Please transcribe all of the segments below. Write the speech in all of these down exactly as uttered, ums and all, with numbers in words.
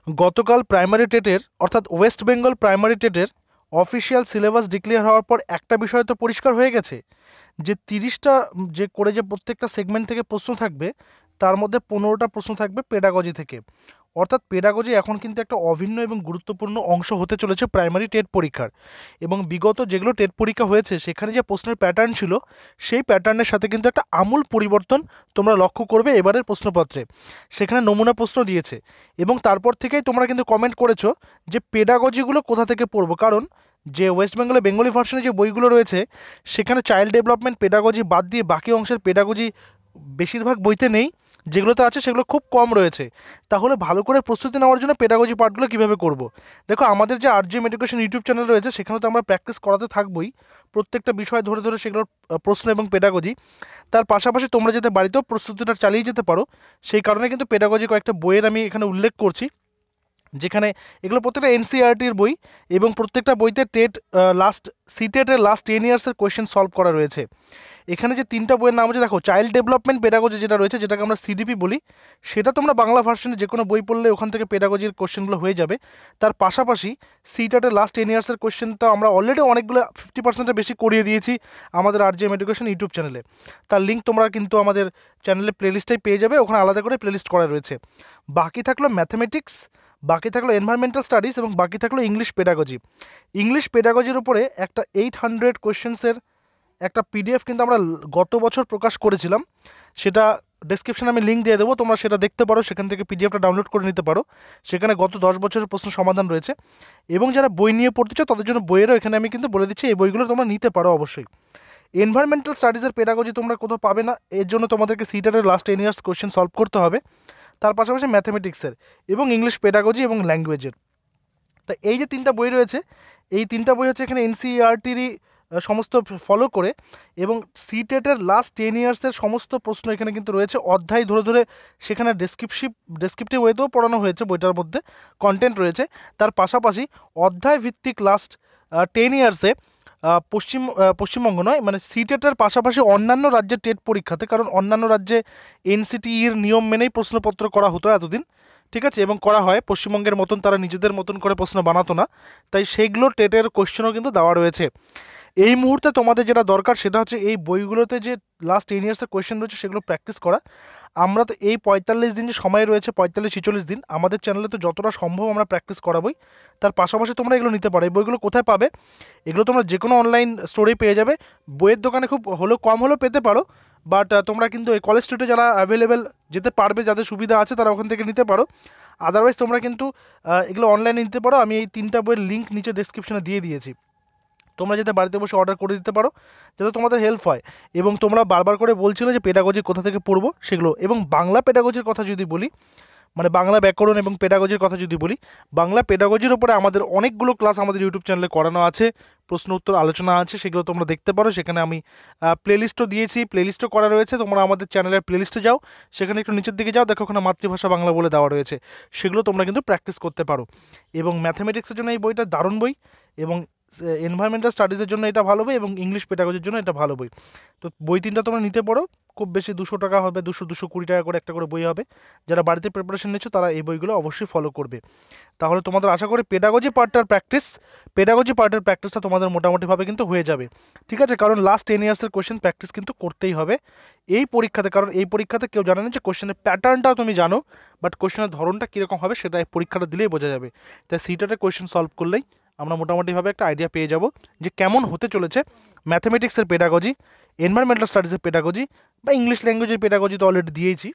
গতকাল প্রাইমারি টেটের অর্থাৎ ওয়েস্ট বেঙ্গল প্রাইমারি টেটের অফিসিয়াল সিলেবাস ডিক্লেয়ার হওয়ার পর একটা বিষয় তো পরিষ্কার হয়ে গেছে যে তিরিশটা যে করে যে প্রত্যেকটা সেগমেন্ট থেকে প্রশ্ন থাকবে তার মধ্যে পনেরোটা প্রশ্ন থাকবে পেডাগজি থেকে। অর্থাৎ পেডাগজি এখন কিন্তু একটা অভিন্ন এবং গুরুত্বপূর্ণ অংশ হতে চলেছে প্রাইমারি টেট পরীক্ষার। এবং বিগত যেগুলো টেট পরীক্ষা হয়েছে সেখানে যে প্রশ্নের প্যাটার্ন ছিল সেই প্যাটার্নের সাথে কিন্তু একটা আমূল পরিবর্তন তোমরা লক্ষ্য করবে এবারের প্রশ্নপত্রে। সেখানে নমুনা প্রশ্ন দিয়েছে এবং তারপর থেকেই তোমরা কিন্তু কমেন্ট করেছো যে পেডাগজিগুলো কোথা থেকে পড়বো, কারণ যে ওয়েস্ট বেঙ্গলে বেঙ্গলি ভার্সনে যে বইগুলো রয়েছে সেখানে চাইল্ড ডেভেলপমেন্ট পেডাগজি বাদ দিয়ে বাকি অংশের পেডাগজি বেশিরভাগ বইতে নেই, যেগুলোতে আছে সেগুলো খুব কম রয়েছে। তাহলে ভালো করে প্রস্তুতি নেওয়ার জন্য পেডাগজি পার্টগুলো কীভাবে করব? দেখো, আমাদের যে আরজিএম এডুকেশন ইউটিউব চ্যানেল রয়েছে সেখানে তো আমরা প্র্যাকটিস করাতে থাকবোই, প্রত্যেকটা বিষয় ধরে ধরে সেগুলোর প্রশ্ন এবং পেডাগজি। তার পাশাপাশি তোমরা যাতে বাড়িতেও প্রস্তুতিটা চালিয়ে যেতে পারো সেই কারণে কিন্তু পেডাগজি কয়েকটা বইয়ের আমি এখানে উল্লেখ করছি, যেখানে এগুলো প্রত্যেকটা এনসিইআরটির বই এবং প্রত্যেকটা বইতে টেট লাস্ট সিটেটের লাস্ট টেন ইয়ার্সের কোয়েশ্চেন সলভ করা রয়েছে। এখানে যে তিনটা বইয়ের নাম আছে, দেখো, চাইল্ড ডেভেলপমেন্ট পেডাগজি যেটা রয়েছে, যেটাকে আমরা সিডিপি বলি, সেটা তোমরা বাংলা ভার্সনে যে কোনো বই পড়লে ওখান থেকে পেডাগজির কোয়েশ্চেনগুলো হয়ে যাবে। তার পাশাপাশি সিটেটের লাস্ট টেন ইয়ার্সের কোয়েশ্চেনটা আমরা অলরেডি অনেকগুলো ফিফটি পার্সেন্টের বেশি করিয়ে দিয়েছি আমাদের আরজিএম এডুকেশন ইউটিউব চ্যানেলে। তার লিঙ্ক তোমরা কিন্তু আমাদের চ্যানেলে প্লেলিস্টেই পেয়ে যাবে, ওখানে আলাদা করে প্লেলিস্ট করা রয়েছে। বাকি থাকলো ম্যাথামেটিক্স, বাকি থাকলো এনভায়রনমেন্টাল স্টাডিজ এবং বাকি থাকলো ইংলিশ পেডাগজি। ইংলিশ পেডাগজির উপরে একটা এইট হান্ড্রেড কোয়েশ্চেন্সের একটা পিডিএফ কিন্তু আমরা গত বছর প্রকাশ করেছিলাম, সেটা ডেসক্রিপশনে আমি লিঙ্ক দিয়ে দেবো, তোমরা সেটা দেখতে পারো, সেখান থেকে পিডিএফটা ডাউনলোড করে নিতে পারো। সেখানে গত দশ বছরের প্রশ্ন সমাধান রয়েছে এবং যারা বই নিয়ে পড়তে চাও তাদের জন্য বইয়েরও এখানে আমি কিন্তু বলে দিচ্ছি এই বইগুলো তোমরা নিতে পারো অবশ্যই। এনভায়রনমেন্টাল স্টাডিজের পেডাগজি তোমরা কোথাও পাবে না, এর জন্য তোমাদেরকে সিটেটের last ten years question solve করতে হবে। তার পাশাপাশি ম্যাথামেটিক্সের এবং ইংলিশ পেডাগজি এবং ল্যাঙ্গুয়েজের। তা এই যে তিনটা বই রয়েছে, এই তিনটা বই হচ্ছে এখানে এনসিইআরটিরই সমস্ত ফলো করে এবং সিটেটের লাস্ট টেন ইয়ার্সের সমস্ত প্রশ্ন এখানে কিন্তু রয়েছে অধ্যায় ধরে ধরে, সেখানে ডেসক্রিপটিভ ডেসক্রিপটিভ ওয়েতেও পড়ানো হয়েছে, বইটার মধ্যে কন্টেন্ট রয়েছে। তার পাশাপাশি অধ্যায় ভিত্তিক লাস্ট টেন ইয়ার্সে পশ্চিম পশ্চিমবঙ্গ নয় মানে সিটেটের পাশাপাশি অন্যান্য রাজ্যের টেট পরীক্ষাতে, কারণ অন্যান্য রাজ্যে এনসিটিইর নিয়ম মেনেই প্রশ্নপত্র করা হতো এতদিন, ঠিক আছে, এবং করা হয়, পশ্চিমবঙ্গের মতন তারা নিজেদের মতন করে প্রশ্ন বানাতো না, তাই সেইগুলো টেটের কোশ্চেনও কিন্তু দেওয়া রয়েছে। এই মুহূর্তে তোমাদের যেটা দরকার সেটা হচ্ছে এই বইগুলোতে যে লাস্ট টেন ইয়ার্সের কোয়েশ্চেন রয়েছে সেগুলো প্র্যাকটিস করা। আমরা তো এই পঁয়তাল্লিশ দিন যে সময় রয়েছে, পঁয়তাল্লিশ ছিচল্লিশ দিন, আমাদের চ্যানেলে তো যতটা সম্ভব আমরা প্র্যাকটিস করাবোই। তার পাশাপাশি তোমরা এগুলো নিতে পারো। এই বইগুলো কোথায় পাবে? এগুলো তোমরা যে কোনো অনলাইন স্টোরেই পেয়ে যাবে, বইয়ের দোকানে খুব হলেও কম হলেও পেতে পারো, বাট তোমরা কিন্তু এই কলেজ স্ট্রিটে যারা অ্যাভেলেবেল যেতে পারবে, যাদের সুবিধা আছে, তারা ওখান থেকে নিতে পারো। আদারওয়াইজ তোমরা কিন্তু এগুলো অনলাইনে নিতে পারো। আমি এই তিনটা বইয়ের লিঙ্ক নিচে ডেসক্রিপশনে দিয়ে দিয়েছি, তোমরা যাতে বাড়িতে বসে অর্ডার করে দিতে পারো, যাতে তোমাদের হেল্প হয়। এবং তোমরা বারবার করে বলছিলে যে পেডাগজি কোথা থেকে পড়বো সেগুলো, এবং বাংলা পেডাগজির কথা যদি বলি, মানে বাংলা ব্যাকরণ এবং পেডাগজির কথা যদি বলি, বাংলা পেডাগজির উপরে আমাদের অনেকগুলো ক্লাস আমাদের ইউটিউব চ্যানেলে করানো আছে, প্রশ্ন উত্তর আলোচনা আছে, সেগুলো তোমরা দেখতে পারো। সেখানে আমি প্লেলিস্টও দিয়েছি, প্লেলিস্টও করা রয়েছে, তোমরা আমাদের চ্যানেলের প্লেলিস্টে যাও, সেখানে একটু নিচের দিকে যাও, দেখো ওখানে মাতৃভাষা বাংলা বলে দেওয়া রয়েছে, সেগুলো তোমরা কিন্তু প্র্যাকটিস করতে পারো। এবং ম্যাথামেটিক্সের জন্য এই বইটা দারুণ বই, এবং এনভায়রনমেন্টাল স্টাডিজের জন্য এটা ভালো বই, এবং ইংলিশ পেডাগজির জন্য এটা ভালো বই। তো বই তিনটা তোমরা নিতে পারো, খুব বেশি দুশো টাকা হবে, দুশো দুশো কুড়ি টাকা করে একটা করে বই হবে। যারা বাড়িতে প্রিপারেশন নিচ্ছ তারা এই বইগুলো অবশ্যই ফলো করবে। তাহলে তোমাদের আশা করি পেডাগজি পার্টটার প্র্যাকটিস পেডাগজি পার্টের প্র্যাকটিসটা তোমাদের মোটামুটিভাবে কিন্তু হয়ে যাবে, ঠিক আছে। কারণ লাস্ট টেন ইয়ার্সের কোয়েশ্চেন প্র্যাকটিস কিন্তু করতেই হবে এই পরীক্ষাতে, কারণ এই পরীক্ষাতে কেউ জানে না যে কোয়েশ্চেনের প্যাটার্নটাও তুমি জানো, বাট কোয়েশ্চেনের ধরনটা কীরকম হবে সেটা এই পরীক্ষাটা দিলেই বোঝা যাবে। তাই সিটেটের কোয়েশ্চেন সলভ করলেই আমরা মোটামুটিভাবে একটা আইডিয়া পেয়ে যাব যে কেমন হতে চলেছে ম্যাথামেটিক্সের পেডাগজি, এনভায়রনমেন্টাল স্টাডিজের পেডাগজি বা ইংলিশ ল্যাঙ্গুয়েজের পেডাগজি তো অলরেডি দিয়েছি।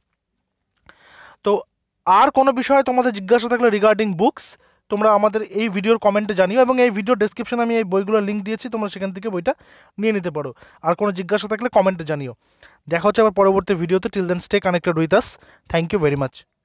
তো আর কোনো বিষয়ে তোমাদের জিজ্ঞাসা থাকলে রিগার্ডিং বুকস তোমরা আমাদের এই ভিডিওর কমেন্টে জানিও, এবং এই ভিডিওর ডেসক্রিপশনে আমি এই বইগুলোর লিঙ্ক দিয়েছি, তোমরা সেখান থেকে বইটা নিয়ে নিতে পারো। আর কোনো জিজ্ঞাসা থাকলে কমেন্টে জানিও। দেখা হচ্ছে আবার পরবর্তী ভিডিওতে। Till then stay connected with us. Thank you very much.